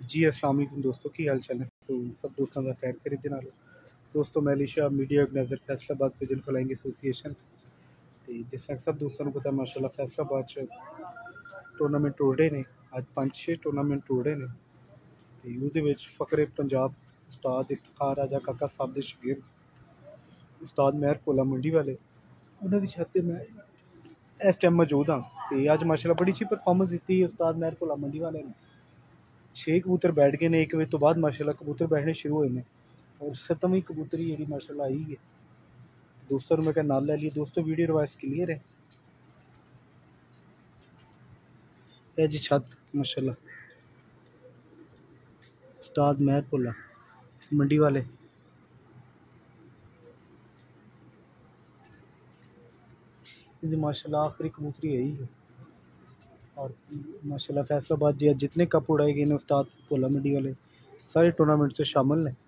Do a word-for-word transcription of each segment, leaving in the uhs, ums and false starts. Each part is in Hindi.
जी अस्सलाम वालेकुम दोस्तों की हाल चाल है। तो सब दोस्तों का खैर खरीदे नाल दोस्तों Malaysia media organiser Faisalabad vision flying association ते जिस तरह सब दोस्तों को पता है माशाल्लाह फैसलाबाद च टूर्नामेंट हो रहे ने। अज पांच छे टूर्नामेंट हो रहे ने ते उहदे विच फकरे पंजाब उस्ताद इफ्तिखार राजा काका साहब दे शागिर्द उस्ताद महर कोला मंडी वाले उन्होंने दी छत ते मैं इस टाइम मौजूद हाँ। ते अज माशाल्लाह बड़ी अच्छी परफॉर्मेंस दी उस्ताद महर कोला मंडी वाले ने। छे कबूतर बैठ गए ने एक बजे तो बाद माशाल्लाह कबूतर बैठने शुरू हुए हैं और सतवीं कबूतरी जी माशाल्लाह आई है। दोस्तों मैं क्या नाल लै लिए दोस्तों वीडियो रिवाइज क्लियर है। यह जी छत माशाल्लाह उस्ताद महर पोला मंडी वाले जी माशाल्लाह आखिरी कबूतरी आई है। और माशाल्लाह फैसलाबाद जी जितने कप उड़ाए गए हैं उस्ताद पोला मंडी वाले सारे टूर्नामेंट से शामिल हैं।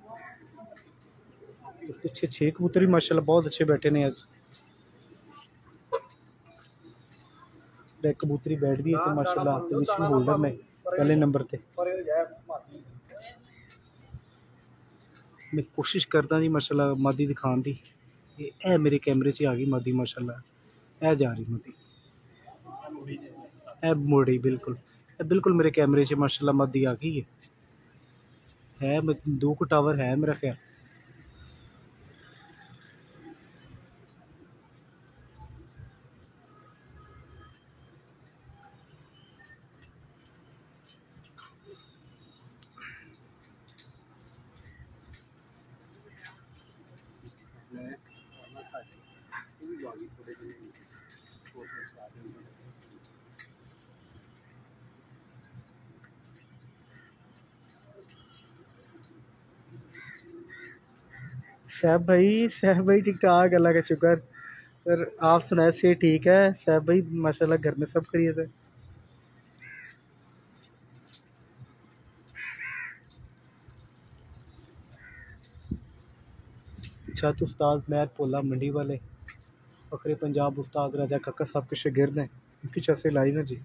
पीछे छे कबूतर माशाल्लाह बहुत अच्छे बैठे ने। अज एक कबूतरी बैठ गई है माशाल्लाह पोजीशन होल्डर ने पहले नंबर पे। मैं कोशिश करता जी माशाल्लाह मादी दिखाने दी ए मेरे कैमरे च आ गई मादी माशाल्लाह ए जा रही मादी ए मुड़ी बिल्कुल ए बिल्कुल मेरे कैमरे च माशाल्लाह मादी आ गई है। है दो को टावर है मेरा ख्याल। साहब भाई साहब भाई ठीक ठाक अल्लाह का शुक्र। सर आप सुनाए से ठीक है साहब भाई माशाल्लाह घर में सब खैरियत है। छत उस्ताद महर पोला मंडी वाले फकरे पंजाब उस्ताद राजा काका साहब के शागिर्द हैं। इनकी छत से लाइन है जी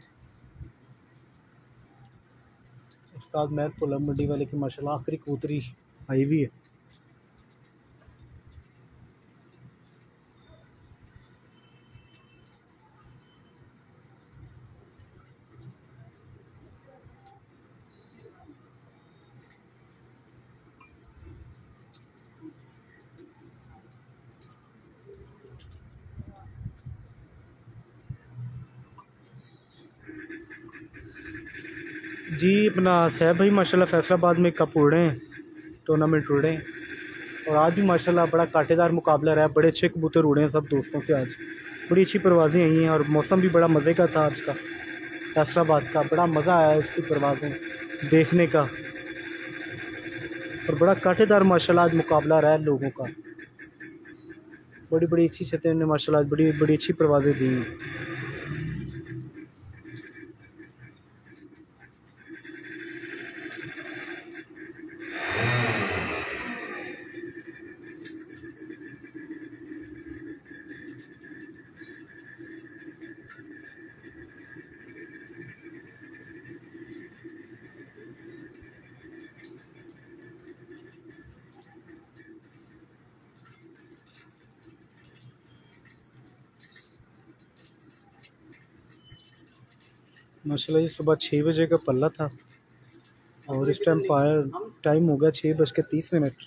उस्ताद महर पोला मंडी वाले की माशाल्लाह आखिरी कबूतरी आई हुई है। जी अपना साहब भाई माशाल्लाह फैसलाबाद में कप उड़ रहे हैं टूर्नामेंट उड़ रहे हैं और आज भी माशाल्लाह बड़ा कांटेदार मुकाबला रहा है। बड़े अच्छे कबूतर उड़े हैं सब दोस्तों के। आज बड़ी अच्छी परवाज़ें आई हैं और मौसम भी बड़ा मज़े का था आज का फैसलाबाद का। बड़ा मज़ा आया इसकी परवाज़ें देखने का और बड़ा कांटेदार माशाल्लाह आज मुकाबला रहा है लोगों का। बड़ी बड़ी अच्छी छतें ने माशाल्लाह बड़ी बड़ी अच्छी परवाज़ें दी हैं। माशाल्लाह ये सुबह छः बजे का पल्ला था और इस टाइम टाइम हो गया छः बज के तीस मिनट।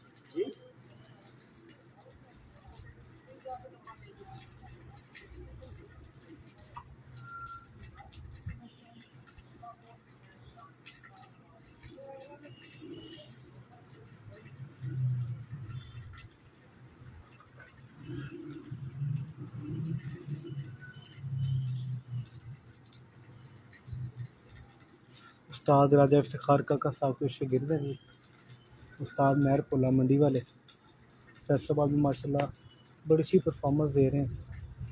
उस्ताद राजा इफ्तिखार काका साहब के शागिर्द हैं उस्ताद महर पोला मंडी वाले फैसलाबाद में माशाल्लाह बड़ी अच्छी परफॉर्मेंस दे रहे हैं।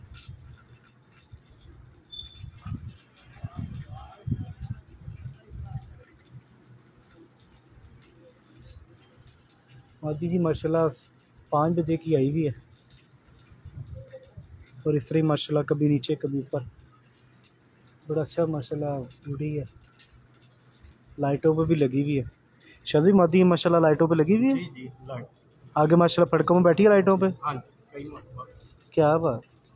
मादी जी माशाल्लाह पाँच बजे की आई हुई है और इफरी माशाल्लाह कभी नीचे कभी ऊपर बड़ा अच्छा माशाल्लाह उड़ी है। लाइटों पे भी लगी हुई है। शदी मादी माशाल्लाह लाइटों पे लगी हुई है। जी जी लाइट आगे माशाल्लाह फड़कों में बैठी है लाइटों पे। हाँ कई मरतबा। क्या बात।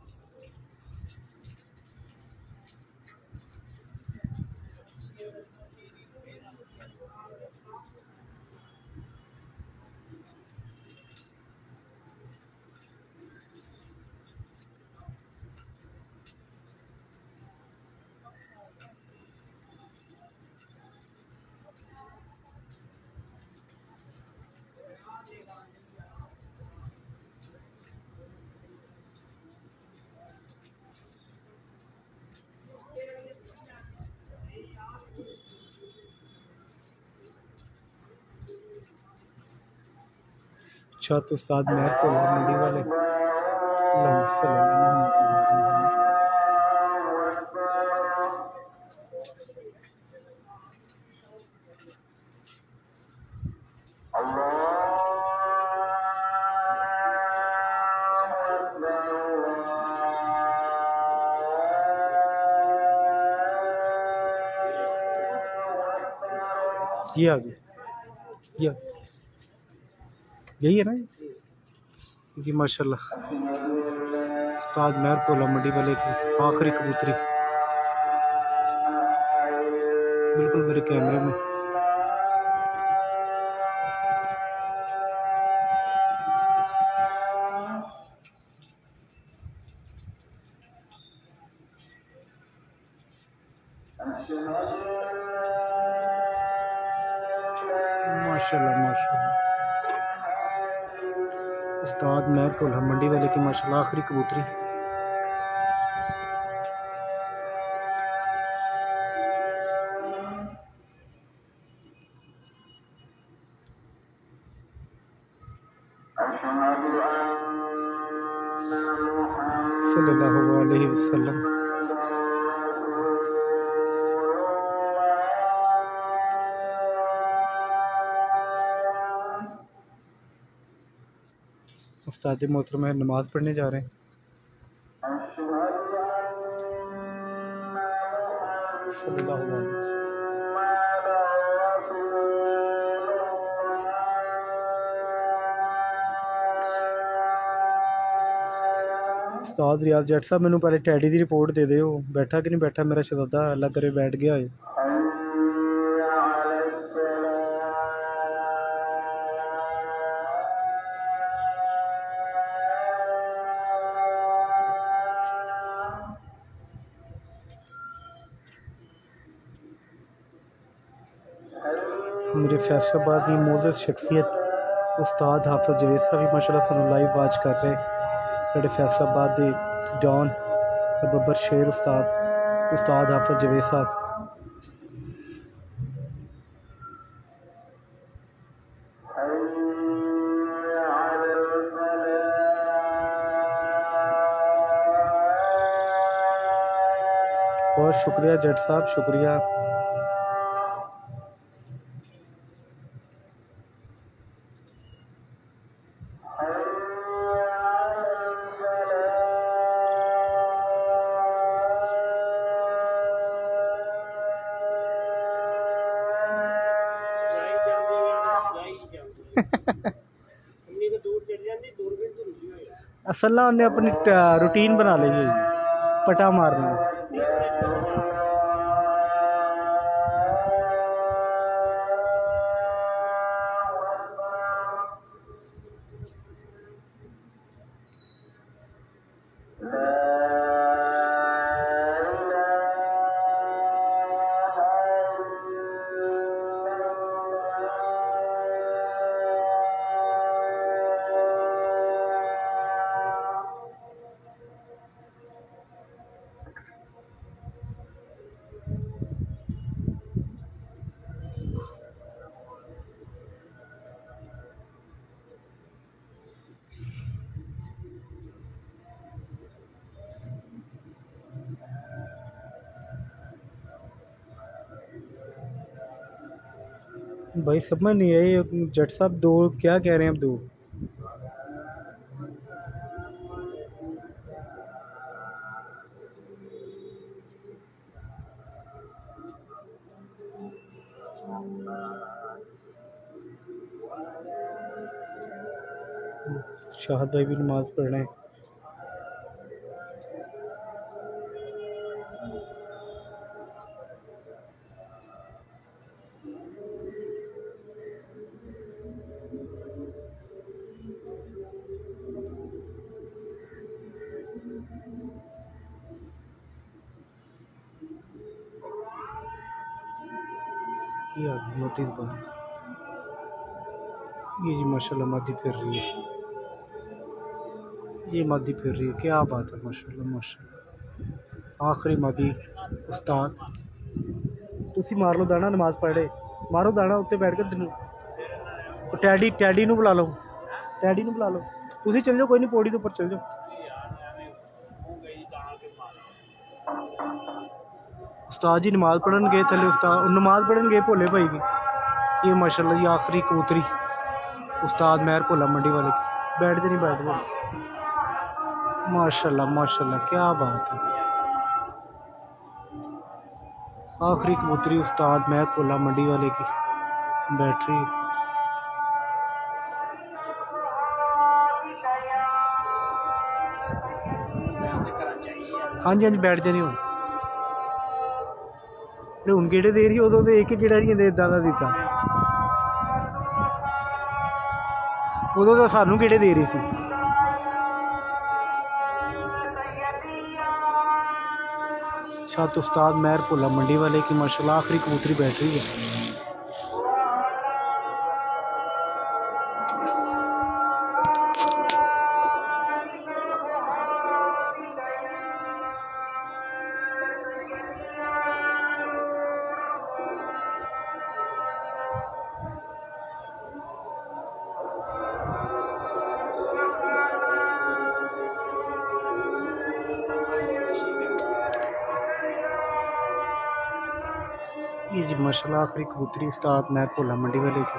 अच्छा तो उस्ताद मेहर को मंडी वाले अल्लाहुम्मा सल्ली अला मुहम्मद। ये आ गया, ये यही है ना जी माशाल्लाह। उस्ताद मेहर कोला मंडी वाले की आखिरी कबूतरी बिल्कुल मेरे कैमरे में। माशाल्लाह माशाल्लाह उस्ताद मेहर कोला मंडी वाले की माशाल्लाह आखिरी कबूतरी। सल्लल्लाहु अलैहि वसल्लम। उस्ताद मोहतरम है नमाज़ पढ़ने जा रहे हैं। सल्लल्लाहु अलैहि वसल्लम। उस्ताद रियाज जट साहब मैनू पहले टैडी की रिपोर्ट दे दो, बैठा कि नहीं बैठा मेरा शहजादा, अल्लाह करे बैठ गया है। मेरे फैसलाबाद की मोजस शख्सियत उस्ताद हाफिज जवेद साहब भी माशाल्लाह सानू लाइव वाच कर रहे। साढ़े फैसलाबाद के डॉन बब्बर शेर उस्ताद उस्ताद हाफिज जवेद साहब। बहुत शुक्रिया जट साहब, शुक्रिया। असल ना उन्हें अपनी रूटीन बना ली है पटा मारने। भाई समझ नहीं आई जट साहब दो क्या कह रहे हैं अब दो। शाहद भाई भी नमाज़ पढ़ रहे हैं। ये मोती दुकान, ये जी माशाल्लाह मादी फिर रही है, ये मादी फिर रही है, क्या बात है माशाल्लाह माशाल्लाह। आखिरी मादी उस्ताद, तुसी मार लो दाना, नमाज पढ़े मारो दाना उत्ते बैठ के तेन टैडी टैडी नू बुला लो, टैडी नू बुला लो, तुसी चल जाओ, कोई नहीं पौड़ी के ऊपर चल जाओ। उस्ताद जी नमाज पढ़न गए थले, उस्ताद नमाज पढ़न गए भोले भाई भी। ये माशाल्लाह जी आखिरी कबूतरी उस्ताद महर भोला मंडी वाले की, बैठ दे नहीं बैठ दे, माशाल्लाह माशाल्लाह क्या बात है। आखिरी कबूतरी उस्ताद महर भोला मंडी वाले की बैठ रही है। हाँ जी हाँ जी बैठ जानी हूँ हूँ गेड़े दे रही, उदों तो एक ही गेड़ा नहीं दे इदा का दिता, उदों तो सानू गेड़े दे रही थी। छत उस्ताद महर भोला मंडी वाले की माशाल्लाह आखिरी कबूतरी बैठ रही है। ये जी माशाल्लाह आखिरी कबूतरी उस्ताद महर भोला मंडी वाले की।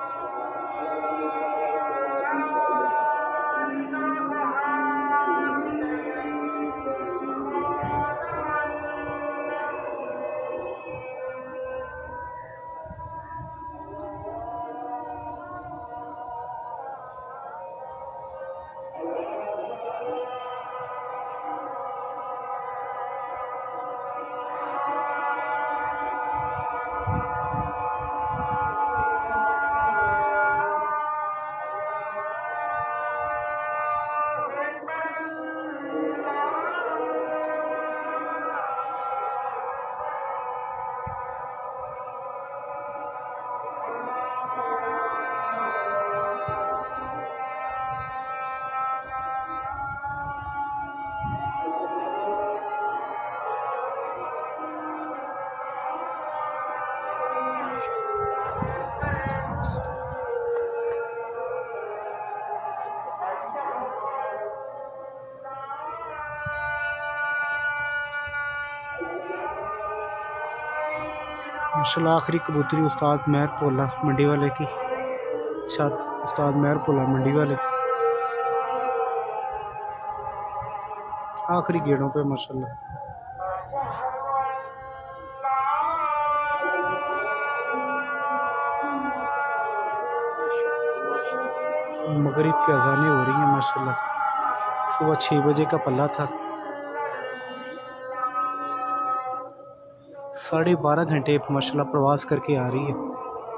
माशाल्लाह आखिरी कबूतरी उस्ताद महर भोला मंडी वाले की, छत उस्ताद महर भोला मंडी वाले आखिरी गेड़ों पे माशाल्लाह। मगरिब की अजानें हो रही हैं माशाल्लाह। सुबह छः बजे का पल्ला था, साढ़े बारह घंटे माशाल्लाह प्रवास करके आ रही है।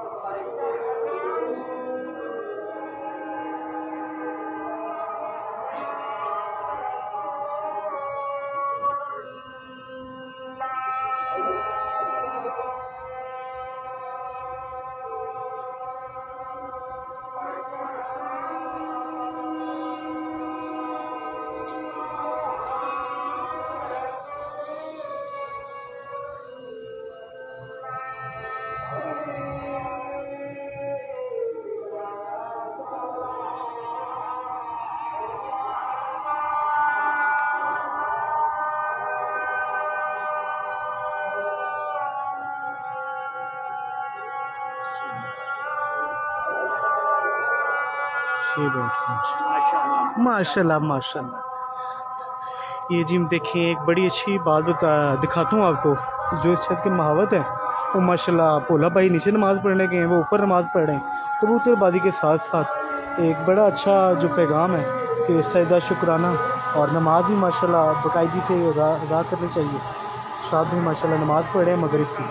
ये बैठ माशाल्लाह माशाल्लाह। ये जिम देखें, एक बड़ी अच्छी बात बता दिखाता हूँ आपको। जो छत के महावत है वो माशाल्लाह भोला भाई नीचे नमाज़ पढ़ने गए हैं, वो ऊपर नमाज़ पढ़ रहे हैं। कबूतरबाजी के साथ साथ एक बड़ा अच्छा जो पैगाम है कि सजदा शुक्राना और नमाज भी माशाल्लाह बाकायदी से अदा अदा करनी चाहिए। शाद भी माशाल्लाह नमाज पढ़े मगरिब की,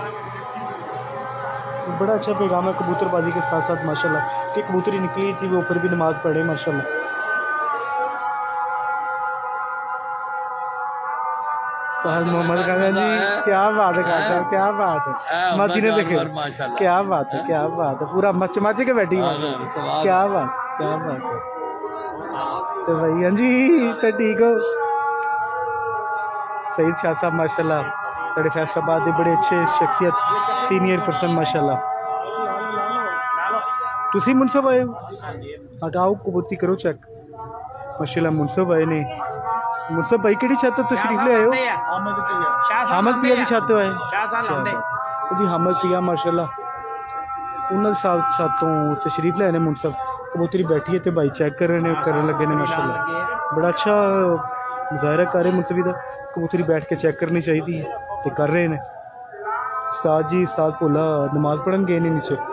बड़ा अच्छा पैगाम है कबूतरबाजी के साथ साथ माशाल्लाह कि कबूतरी निकली थी वो ऊपर भी नमाज पढ़े माशाल्लाह। साहब मोहम्मद खान जी क्या बात है खान साहब, क्या बात है, माती ने देखे क्या बात है, क्या बात है, पूरा मच मच के बैठी है, क्या बात क्या बात है। तो भाई हाँ जी तो ठीक हो सईद शाह साहब माशाल्लाह बड़े फैसलाबाद के बड़े अच्छे शख्सियत सीनियर पर्सन माशाल्लाह। तुसी मुनसब आए हटाओ कबूती करो चेक माशाल्लाह मुनसब आए ने। मुनसब भाई केड़ी छत तो तशरीफ ले आए हो? हामद पिया की छत आए जी, हामद पिया माशाल्लाह उन्होंने साथ छतों तशरीफ ले आए मुनसब। कबूतरी बैठी है तो भाई चेक कर रहे हैं करने लगे ने माशाल्लाह, बड़ा अच्छा मुजाहरा कर रहे मुनसबी का। कबूतरी बैठ के चेक करनी चाहिए तो कर रहे हैं। उस्ताद जी उस्ताद भोला नमाज पढ़न गए नहीं नीचे।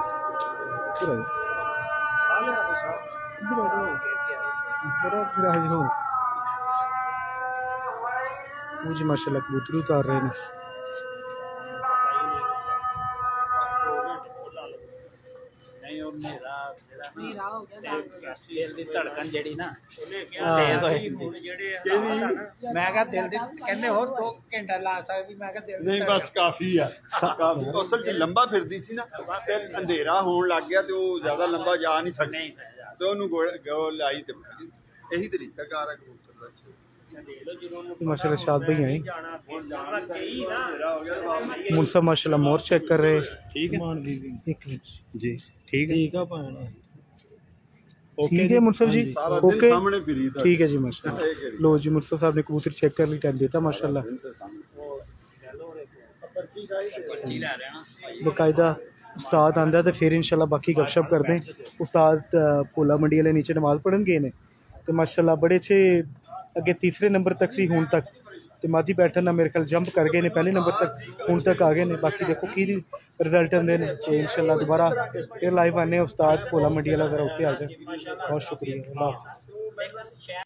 जी माशाल्लाह कबूतरी उतार रहे हैं। दिल दी धड़कन जेड़ी ना तेज होई मैं कहा दिल दी कहंदे हो दो घंटा ला सकदी मैं कहा दिल नहीं बस काफी है काफी असल च लंबा फिरदी सी ना ते अंधेरा होण लग गया ते वो ज्यादा लंबा जा नहीं सकदी ते ओनू गोल लाई ते यही तरीका कार है कबूतर दा। माशाल्लाह शाद भाई हैं मुनसब माशाल्लाह मोर चेक कर रहे। ठीक है एक मिनट जी ठीक है ठीक है ठीक है मुनसब जी ओके ठीक है जी माशाल्लाह। लो जी मुनसब साहब ने कबूतर चेक कर ली टाइम देता माशाल्लाह बाकायदा। उस्ताद आंदा तो फिर इंशाल्लाह बाकी गपशप करते हैं। उस्ताद भोला मंडी वाले नीचे नमाज पढ़न गए ने तो माशाल्लाह बड़े अच्छे अगे तीसरे नंबर तक सी हुण तक तो मादी पैटर्न ना मेरे ख्याल जंप कर गए ने पहले नंबर तक हुण तक आ गए ने। बाकी देखो की रिजल्ट आते हैं तो इंशाल्लाह दोबारा फिर लाइव आने उस्ताद भोला मंडी वाला जरा उत्ते आ जाए। बहुत शुक्रिया।